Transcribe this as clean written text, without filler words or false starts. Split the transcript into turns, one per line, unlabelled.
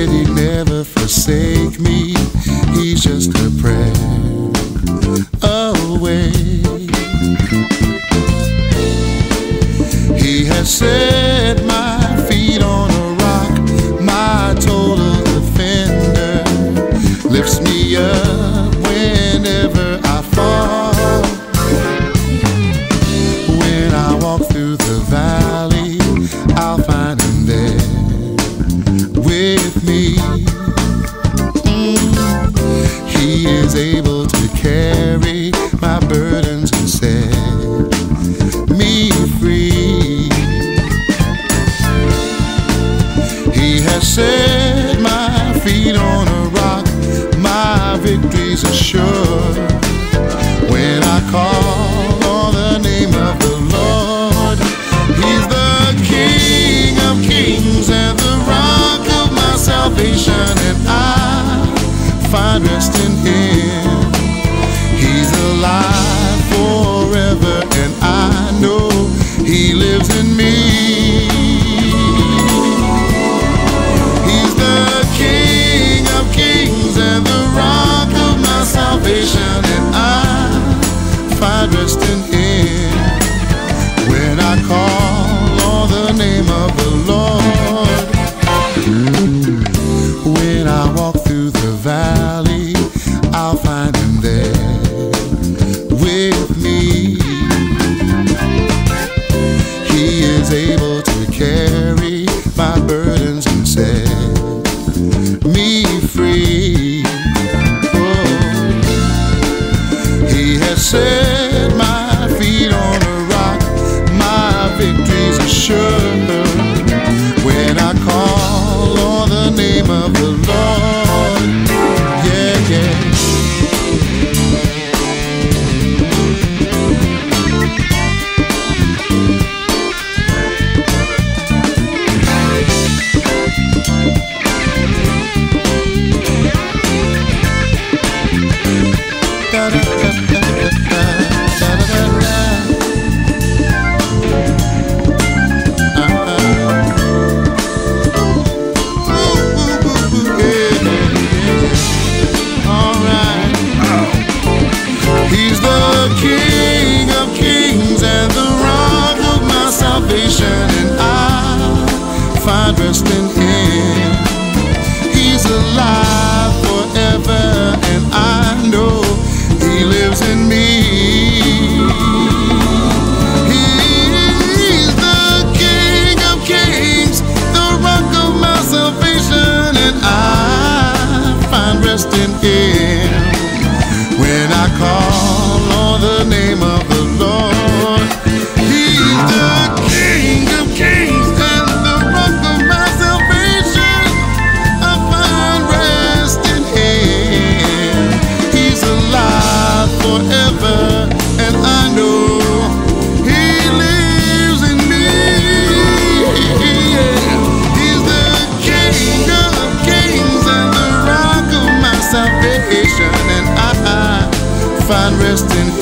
said he'd never forsake me. He's just a prayer away. He has set my feet on a rock, my total defender, lifts me up whenever I fall. When I walk through the valley, I'll find him there with me. He is able to carry my burdens and set me free. He has set my feet on a rock, my victories are sure. When I call on the name of the Lord, He's the King of kings and the rock of my salvation, and I find rest in Him. He's alive forever, and I know He lives in me. He's the King of kings and the rock of my salvation, and I find rest in Him. When I call on the name of the Lord, when I walk through the valley, I'll find Him there with me. He is able to carry my burdens and set me free. Oh, He has set my feet on a rock, my victories are sure. When I call on the name of the Lord, yeah, yeah. He's the King of kings and the rock of my salvation, and I find rest in Him. He's alive forever, and I know He lives in me. He's the King of kings, the rock of my salvation, and I find rest in Him. When I call on the name of the Lord, He's the King of kings and the rock of my salvation. I find rest in Him. He's alive forever, and I know He lives in me. He's the King of kings and the rock of my salvation, and I find rest in